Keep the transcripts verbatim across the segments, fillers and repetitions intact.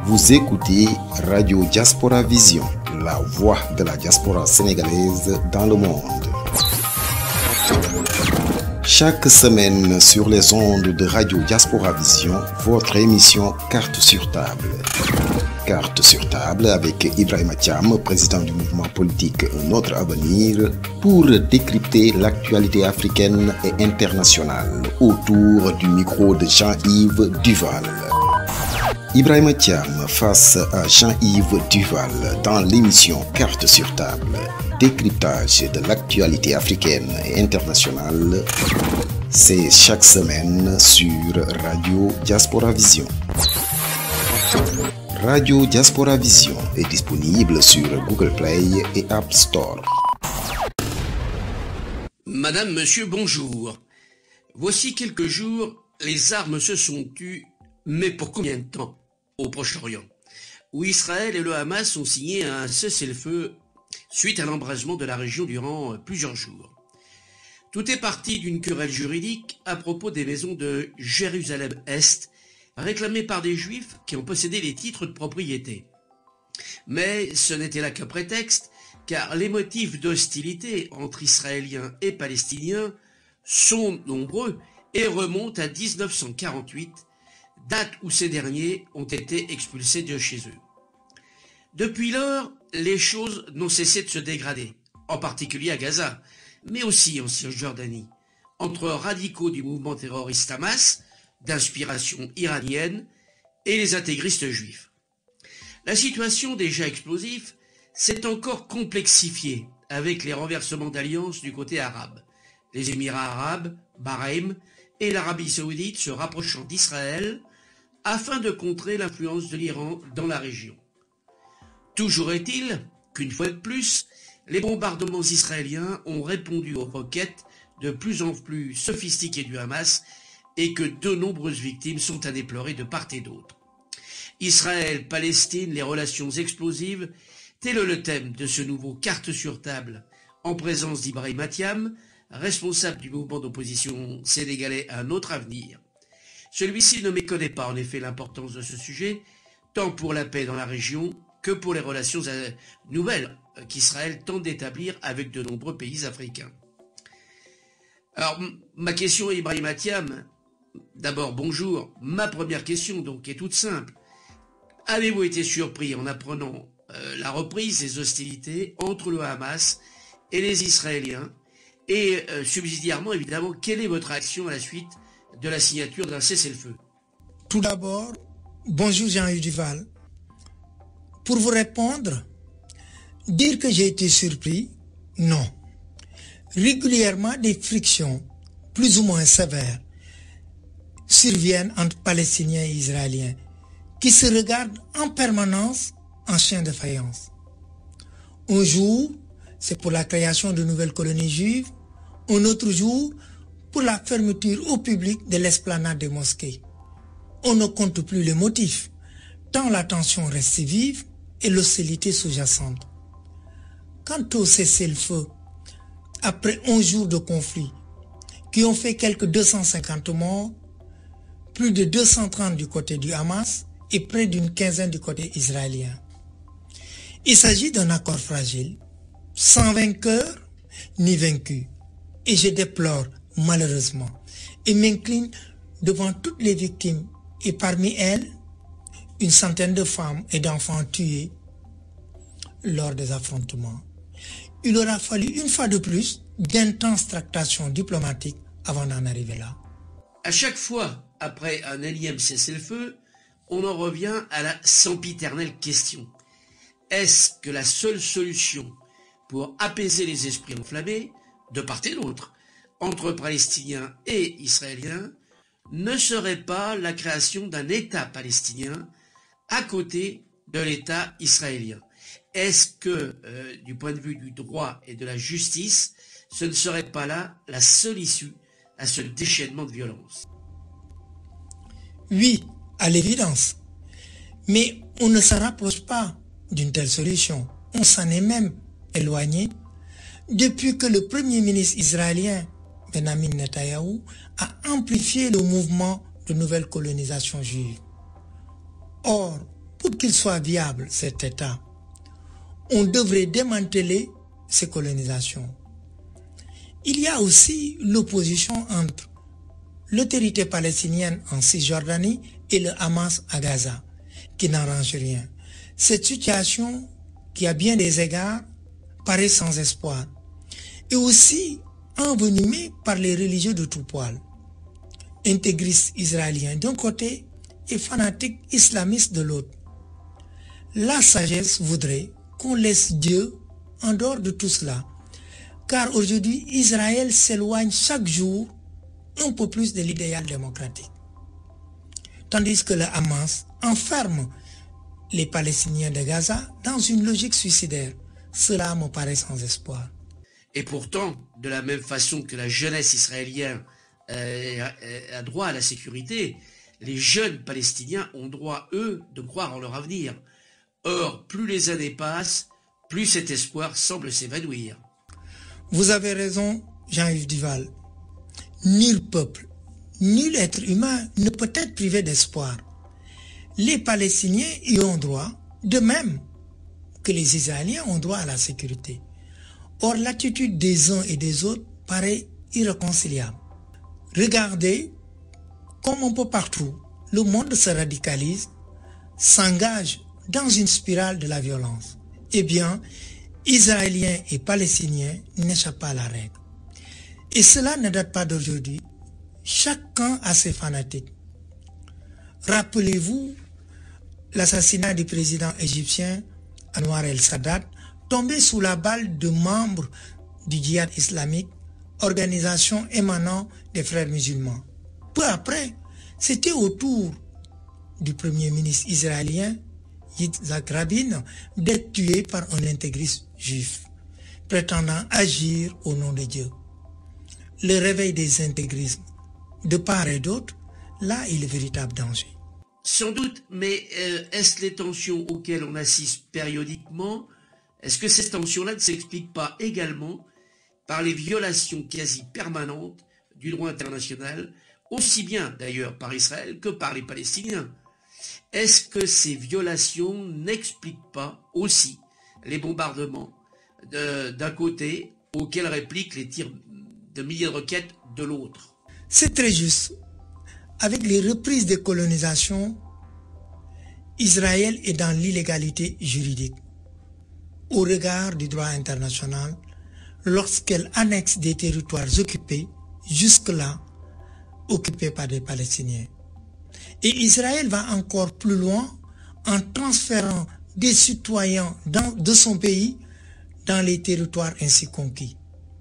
Vous écoutez Radio Diaspora Vision, la voix de la diaspora sénégalaise dans le monde. Chaque semaine sur les ondes de Radio Diaspora Vision, votre émission Carte sur table. Carte sur table avec Ibrahima Thiam, président du mouvement politique Notre Avenir, pour décrypter l'actualité africaine et internationale autour du micro de Jean-Yves Duval. Ibrahima Thiam face à Jean-Yves Duval dans l'émission Carte sur table, décryptage de l'actualité africaine et internationale. C'est chaque semaine sur Radio Diaspora Vision. Radio Diaspora Vision est disponible sur Google Play et App Store. Madame, monsieur, bonjour. Voici quelques jours, les armes se sont tues, mais pour combien de temps au Proche-Orient, où Israël et le Hamas ont signé un cessez-le-feu suite à l'embrasement de la région durant plusieurs jours. Tout est parti d'une querelle juridique à propos des maisons de Jérusalem-Est, réclamées par des Juifs qui ont possédé les titres de propriété. Mais ce n'était là qu'un prétexte, car les motifs d'hostilité entre Israéliens et Palestiniens sont nombreux et remontent à mille neuf cent quarante-huit, date où ces derniers ont été expulsés de chez eux. Depuis lors, les choses n'ont cessé de se dégrader, en particulier à Gaza, mais aussi en Cisjordanie, entre radicaux du mouvement terroriste Hamas, d'inspiration iranienne, et les intégristes juifs. La situation déjà explosive s'est encore complexifiée avec les renversements d'alliances du côté arabe, les Émirats arabes, Bahreïn et l'Arabie saoudite se rapprochant d'Israël afin de contrer l'influence de l'Iran dans la région. Toujours est-il qu'une fois de plus, les bombardements israéliens ont répondu aux requêtes de plus en plus sophistiquées du Hamas et que de nombreuses victimes sont à déplorer de part et d'autre. Israël-Palestine, les relations explosives, tel est le thème de ce nouveau Carte sur table, en présence d'Ibrahima Thiam, responsable du mouvement d'opposition sénégalais Un Autre Avenir. Celui-ci ne méconnaît pas en effet l'importance de ce sujet, tant pour la paix dans la région que pour les relations nouvelles qu'Israël tente d'établir avec de nombreux pays africains. Alors, ma question, Ibrahima Thiam, d'abord, bonjour. Ma première question, donc, est toute simple. Avez-vous été surpris en apprenant euh, la reprise des hostilités entre le Hamas et les Israéliens? Et euh, subsidiairement, évidemment, quelle est votre action à la suite de la signature d'un cessez-le-feu? Tout d'abord, bonjour Jean-Yves Duval. Pour vous répondre, dire que j'ai été surpris, non. Régulièrement, des frictions plus ou moins sévères surviennent entre Palestiniens et Israéliens qui se regardent en permanence en chien de faïence. Un jour, c'est pour la création de nouvelles colonies juives, un autre jour, pour la fermeture au public de l'esplanade des mosquées. On ne compte plus les motifs, tant la tension reste vive et l'hostilité sous-jacente. Quant au cessez-le-feu, après onze jours de conflit, qui ont fait quelques deux cent cinquante morts, plus de deux cent trente du côté du Hamas et près d'une quinzaine du côté israélien. Il s'agit d'un accord fragile, sans vainqueur ni vaincu, et je déplore malheureusement et m'incline devant toutes les victimes et parmi elles, une centaine de femmes et d'enfants tués lors des affrontements. Il aura fallu une fois de plus d'intenses tractations diplomatiques avant d'en arriver là. À chaque fois, après un énième cessez-le-feu, on en revient à la sempiternelle question. Est-ce que la seule solution pour apaiser les esprits enflammés, de part et d'autre, entre Palestiniens et Israéliens, ne serait pas la création d'un État palestinien à côté de l'État israélien? Est-ce que, euh, du point de vue du droit et de la justice, ce ne serait pas là la seule issue à ce déchaînement de violence? Oui, à l'évidence. Mais on ne se rapproche pas d'une telle solution. On s'en est même éloigné depuis que le premier ministre israélien, Benjamin Netanyahou, a amplifié le mouvement de nouvelle colonisation juive. Or, pour qu'il soit viable, cet État, on devrait démanteler ces colonisations. Il y a aussi l'opposition entre l'autorité palestinienne en Cisjordanie et le Hamas à Gaza, qui n'arrange rien. Cette situation, qui à bien des égards, paraît sans espoir, et aussi envenimée par les religieux de tout poil, intégristes israéliens d'un côté et fanatiques islamistes de l'autre. La sagesse voudrait qu'on laisse Dieu en dehors de tout cela, car aujourd'hui Israël s'éloigne chaque jour un peu plus de l'idéal démocratique, tandis que le Hamas enferme les Palestiniens de Gaza dans une logique suicidaire. Cela me paraît sans espoir. Et pourtant, de la même façon que la jeunesse israélienne euh, a droit à la sécurité, les jeunes Palestiniens ont droit, eux, de croire en leur avenir. Or, plus les années passent, plus cet espoir semble s'évanouir. Vous avez raison, Jean-Yves Duval. Nul peuple, nul être humain ne peut être privé d'espoir. Les Palestiniens y ont droit, de même que les Israéliens ont droit à la sécurité. Or, l'attitude des uns et des autres paraît irréconciliable. Regardez comme un peu partout, le monde se radicalise, s'engage dans une spirale de la violence. Eh bien, Israéliens et Palestiniens n'échappent pas à la règle. Et cela ne date pas d'aujourd'hui. Chacun a ses fanatiques. Rappelez-vous l'assassinat du président égyptien Anwar el-Sadat, tombé sous la balle de membres du djihad islamique, organisation émanant des frères musulmans. Peu après, c'était au tour du premier ministre israélien Yitzhak Rabin d'être tué par un intégriste juif, prétendant agir au nom de Dieu. Le réveil des intégrismes, de part et d'autre, là est le véritable danger. Sans doute, mais euh, est-ce les tensions auxquelles on assiste périodiquement, est-ce que ces tensions-là ne s'expliquent pas également par les violations quasi permanentes du droit international, aussi bien d'ailleurs par Israël que par les Palestiniens? Est-ce que ces violations n'expliquent pas aussi les bombardements d'un côté auxquels répliquent les tirs de milliers de roquettes de l'autre? C'est très juste. Avec les reprises des colonisations, Israël est dans l'illégalité juridique au regard du droit international lorsqu'elle annexe des territoires occupés, jusque-là occupés par des Palestiniens. Et Israël va encore plus loin en transférant des citoyens dans, de son pays dans les territoires ainsi conquis.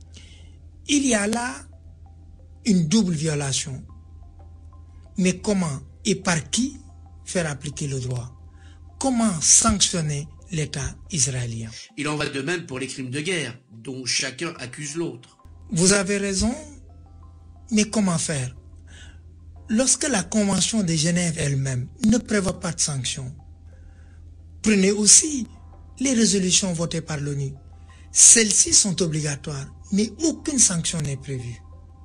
Il y a là une double violation. Mais comment et par qui faire appliquer le droit? Comment sanctionner l'État israélien? Il en va de même pour les crimes de guerre, dont chacun accuse l'autre. Vous avez raison, mais comment faire? Lorsque la Convention de Genève elle-même ne prévoit pas de sanctions, prenez aussi les résolutions votées par l'ONU. Celles-ci sont obligatoires, mais aucune sanction n'est prévue.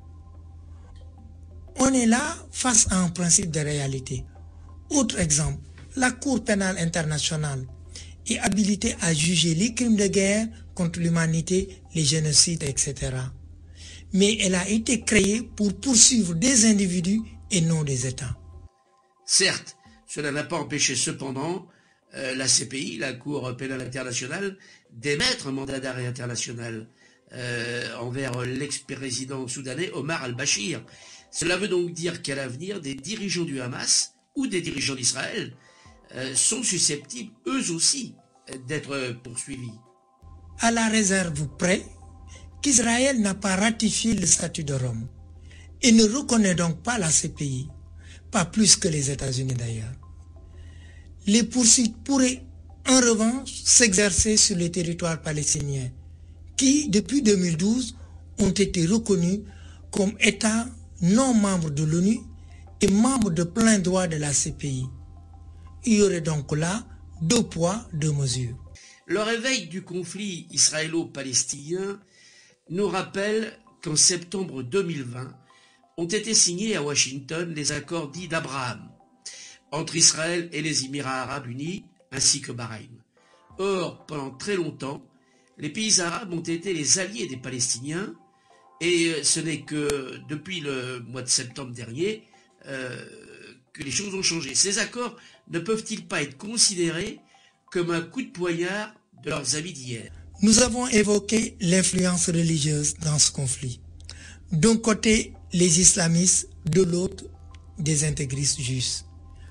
On est là face à un principe de réalité. Autre exemple, la Cour pénale internationale est habilitée à juger les crimes de guerre contre l'humanité, les génocides, et cetera. Mais elle a été créée pour poursuivre des individus et non des États. Certes, cela n'a pas empêché cependant euh, la C P I, la Cour pénale internationale, d'émettre un mandat d'arrêt international euh, envers l'ex-président soudanais Omar al-Bashir. Cela veut donc dire qu'à l'avenir, des dirigeants du Hamas ou des dirigeants d'Israël euh, sont susceptibles, eux aussi, d'être poursuivis. À la réserve près qu'Israël n'a pas ratifié le statut de Rome et ne reconnaît donc pas la C P I, pas plus que les États-Unis d'ailleurs. Les poursuites pourraient en revanche s'exercer sur les territoires palestiniens qui, depuis deux mille douze, ont été reconnus comme États non membres de l'ONU et membres de plein droit de la C P I. Il y aurait donc là deux poids, deux mesures. Le réveil du conflit israélo-palestinien nous rappelle qu'en septembre deux mille vingt ont été signés à Washington les accords dits d'Abraham entre Israël et les Émirats arabes unis ainsi que Bahreïn. Or, pendant très longtemps, les pays arabes ont été les alliés des Palestiniens, et ce n'est que depuis le mois de septembre dernier euh, que les choses ont changé. Ces accords ne peuvent-ils pas être considérés comme un coup de poignard de leurs amis d'hier? Nous avons évoqué l'influence religieuse dans ce conflit. D'un côté, les islamistes, de l'autre, des intégristes juifs.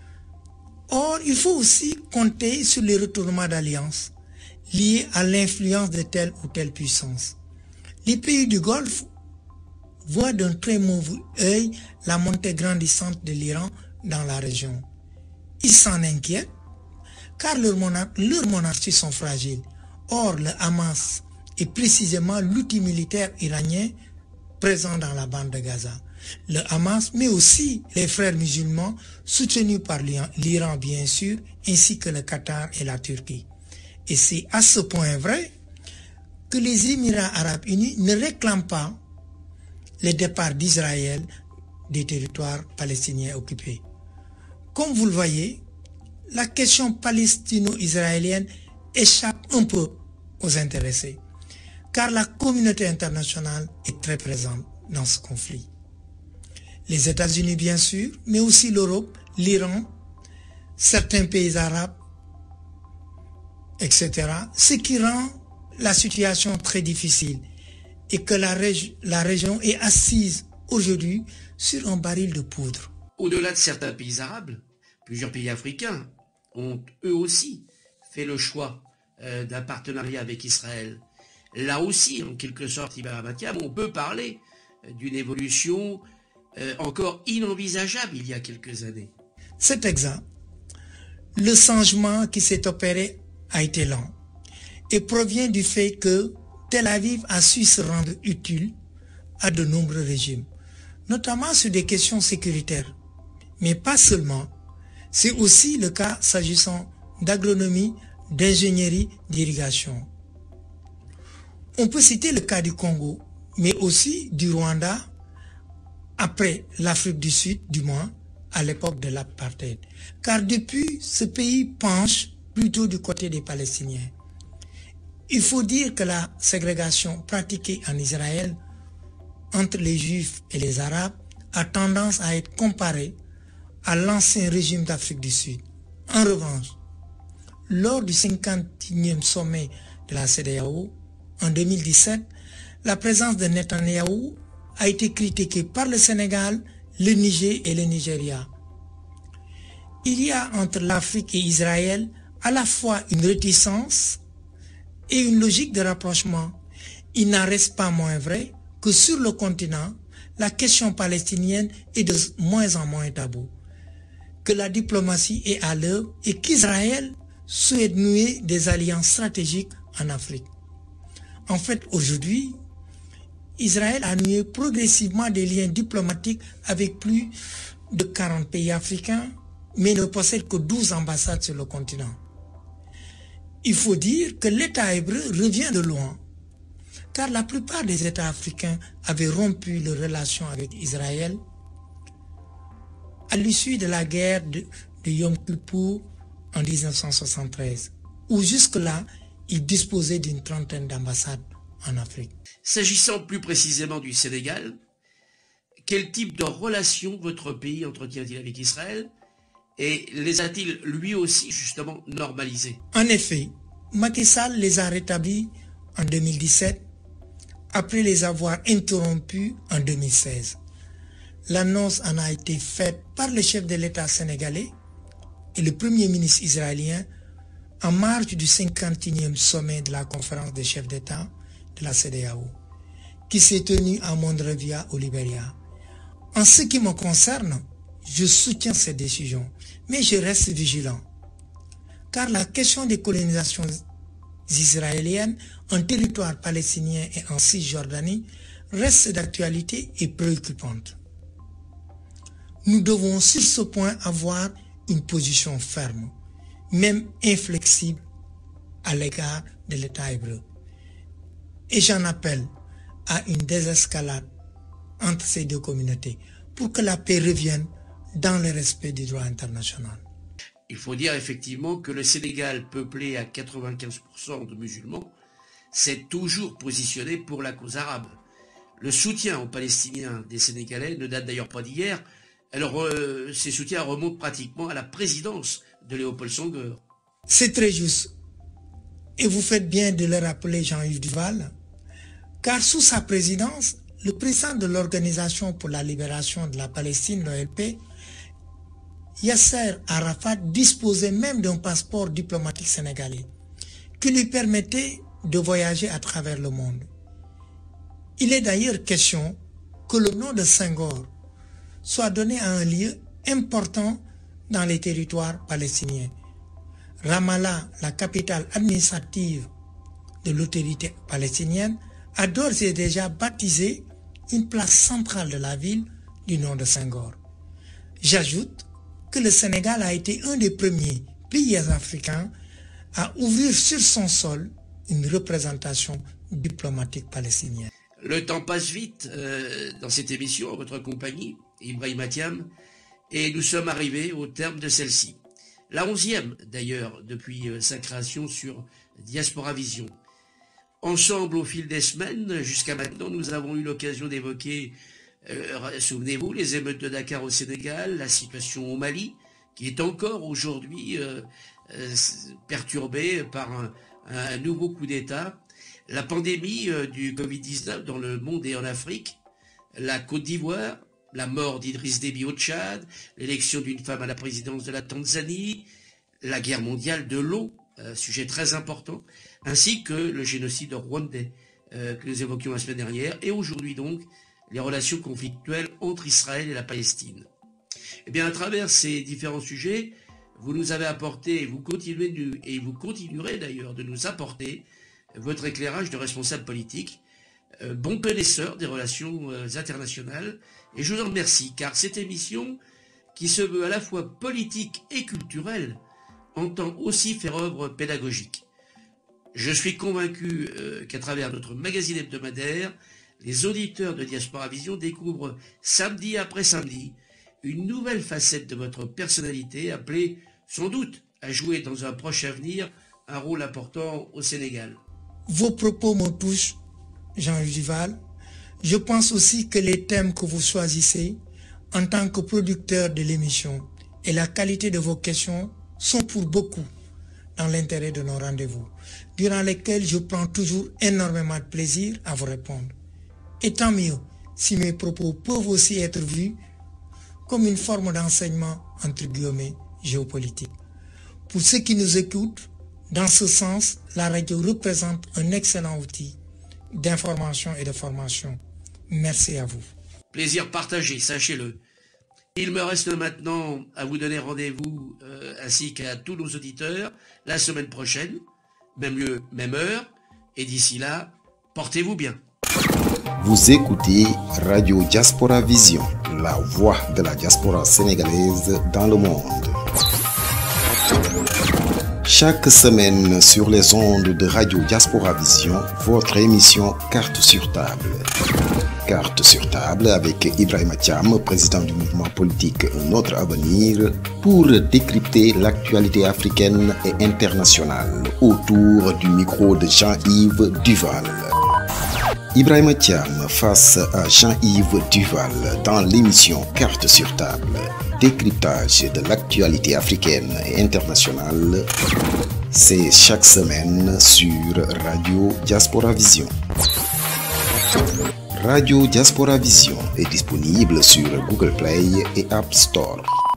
Or, il faut aussi compter sur les retournements d'alliance liés à l'influence de telle ou telle puissance. Les pays du Golfe voient d'un très mauvais œil la montée grandissante de l'Iran dans la région. Ils s'en inquiètent car leurs monarch- leurs monarchies sont fragiles. Or, le Hamas est précisément l'outil militaire iranien présent dans la bande de Gaza. Le Hamas, mais aussi les frères musulmans soutenus par l'Iran bien sûr, ainsi que le Qatar et la Turquie. Et c'est à ce point vrai que les Émirats arabes unis ne réclament pas le départ d'Israël des territoires palestiniens occupés. Comme vous le voyez, la question palestino-israélienne échappe un peu aux intéressés, car la communauté internationale est très présente dans ce conflit. Les États-Unis bien sûr, mais aussi l'Europe, l'Iran, certains pays arabes, et cetera, ce qui rend la situation très difficile et que la, régi- la région est assise aujourd'hui sur un baril de poudre. Au-delà de certains pays arabes, plusieurs pays africains ont eux aussi fait le choix euh, d'un partenariat avec Israël. Là aussi, en quelque sorte, Ibrahim Mathiam, on peut parler euh, d'une évolution euh, encore inenvisageable il y a quelques années. C'est exact. Le changement qui s'est opéré a été lent et provient du fait que Tel Aviv a su se rendre utile à de nombreux régimes, notamment sur des questions sécuritaires. Mais pas seulement. C'est aussi le cas s'agissant d'agronomie, d'ingénierie, d'irrigation. On peut citer le cas du Congo, mais aussi du Rwanda, après l'Afrique du Sud, du moins, à l'époque de l'apartheid. Car depuis, ce pays penche plutôt du côté des Palestiniens. Il faut dire que la ségrégation pratiquée en Israël entre les Juifs et les Arabes a tendance à être comparée à l'ancien régime d'Afrique du Sud. En revanche, lors du cinquantième sommet de la C E D E A O, en deux mille dix-sept, la présence de Netanyahou a été critiquée par le Sénégal, le Niger et le Nigeria. Il y a entre l'Afrique et Israël à la fois une réticence et une logique de rapprochement. Il n'en reste pas moins vrai que sur le continent, la question palestinienne est de moins en moins taboue, que la diplomatie est à l'œuvre et qu'Israël souhaite nouer des alliances stratégiques en Afrique. En fait, aujourd'hui, Israël a noué progressivement des liens diplomatiques avec plus de quarante pays africains, mais ne possède que douze ambassades sur le continent. Il faut dire que l'État hébreu revient de loin, car la plupart des États africains avaient rompu leurs relations avec Israël à l'issue de la guerre de, de Yom Kippour en mille neuf cent soixante-treize, où jusque-là, ils disposaient d'une trentaine d'ambassades en Afrique. S'agissant plus précisément du Sénégal, quel type de relations votre pays entretient-il avec Israël et les a-t-il lui aussi justement normalisés? En effet, Macky Sall les a rétablis en deux mille dix-sept après les avoir interrompus en deux mille seize. L'annonce en a été faite par le chef de l'État sénégalais et le premier ministre israélien en marge du cinquantième sommet de la conférence des chefs d'État de la C E D E A O, qui s'est tenu à Monrovia au Libéria. En ce qui me concerne, je soutiens cette décision, mais je reste vigilant, car la question des colonisations israéliennes en territoire palestinien et en Cisjordanie reste d'actualité et préoccupante. Nous devons sur ce point avoir une position ferme, même inflexible à l'égard de l'État hébreu. Et j'en appelle à une désescalade entre ces deux communautés pour que la paix revienne dans le respect du droit international. Il faut dire effectivement que le Sénégal, peuplé à quatre-vingt-quinze pour cent de musulmans, s'est toujours positionné pour la cause arabe. Le soutien aux Palestiniens des Sénégalais ne date d'ailleurs pas d'hier. Alors, euh, ces soutiens remontent pratiquement à la présidence de Léopold Senghor. C'est très juste. Et vous faites bien de le rappeler, Jean-Yves Duval, car sous sa présidence, le président de l'Organisation pour la libération de la Palestine, l'O L P, Yasser Arafat, disposait même d'un passeport diplomatique sénégalais qui lui permettait de voyager à travers le monde. Il est d'ailleurs question que le nom de Senghor soit donné à un lieu important dans les territoires palestiniens. Ramallah, la capitale administrative de l'autorité palestinienne, a d'ores et déjà baptisé une place centrale de la ville du nom de Senghor. J'ajoute que le Sénégal a été un des premiers pays africains à ouvrir sur son sol une représentation diplomatique palestinienne. Le temps passe vite euh, dans cette émission, en votre compagnie, Ibrahima Thiam, et nous sommes arrivés au terme de celle-ci. La onzième d'ailleurs, depuis euh, sa création sur Diaspora Vision. Ensemble, au fil des semaines, jusqu'à maintenant, nous avons eu l'occasion d'évoquer, euh, souvenez-vous, les émeutes de Dakar au Sénégal, la situation au Mali, qui est encore aujourd'hui euh, euh, perturbée par un, un nouveau coup d'État, la pandémie euh, du Covid dix-neuf dans le monde et en Afrique, la Côte d'Ivoire, la mort d'Idriss Déby au Tchad, l'élection d'une femme à la présidence de la Tanzanie, la guerre mondiale de l'eau, euh, sujet très important, ainsi que le génocide rwandais euh, que nous évoquions la semaine dernière, et aujourd'hui donc les relations conflictuelles entre Israël et la Palestine. Eh bien, à travers ces différents sujets, vous nous avez apporté, et vous continuez de, et vous continuerez d'ailleurs de nous apporter votre éclairage de responsable politique, euh, bon connaisseur des relations euh, internationales, et je vous en remercie, car cette émission, qui se veut à la fois politique et culturelle, entend aussi faire œuvre pédagogique. Je suis convaincu euh, qu'à travers notre magazine hebdomadaire, les auditeurs de Diaspora Vision découvrent samedi après samedi une nouvelle facette de votre personnalité appelée sans doute à jouer dans un proche avenir un rôle important au Sénégal. Vos propos me touchent, Jean-Yves Duval. Je pense aussi que les thèmes que vous choisissez en tant que producteur de l'émission et la qualité de vos questions sont pour beaucoup dans l'intérêt de nos rendez-vous, durant lesquels je prends toujours énormément de plaisir à vous répondre. Et tant mieux si mes propos peuvent aussi être vus comme une forme d'enseignement entre guillemets géopolitique. Pour ceux qui nous écoutent, dans ce sens, la radio représente un excellent outil d'information et de formation. Merci à vous. Plaisir partagé, sachez-le. Il me reste maintenant à vous donner rendez-vous, euh, ainsi qu'à tous nos auditeurs, la semaine prochaine, même lieu, même heure, et d'ici là, portez-vous bien. Vous écoutez Radio Diaspora Vision, la voix de la diaspora sénégalaise dans le monde. Chaque semaine sur les ondes de Radio Diaspora Vision, votre émission Carte sur table. Carte sur table avec Ibrahima Thiam, président du mouvement politique Notre Avenir, pour décrypter l'actualité africaine et internationale autour du micro de Jean-Yves Duval. Ibrahima Thiam face à Jean-Yves Duval dans l'émission Carte sur table. Décryptage de l'actualité africaine et internationale, c'est chaque semaine sur Radio Diaspora Vision. Radio Diaspora Vision est disponible sur Google Play et App Store.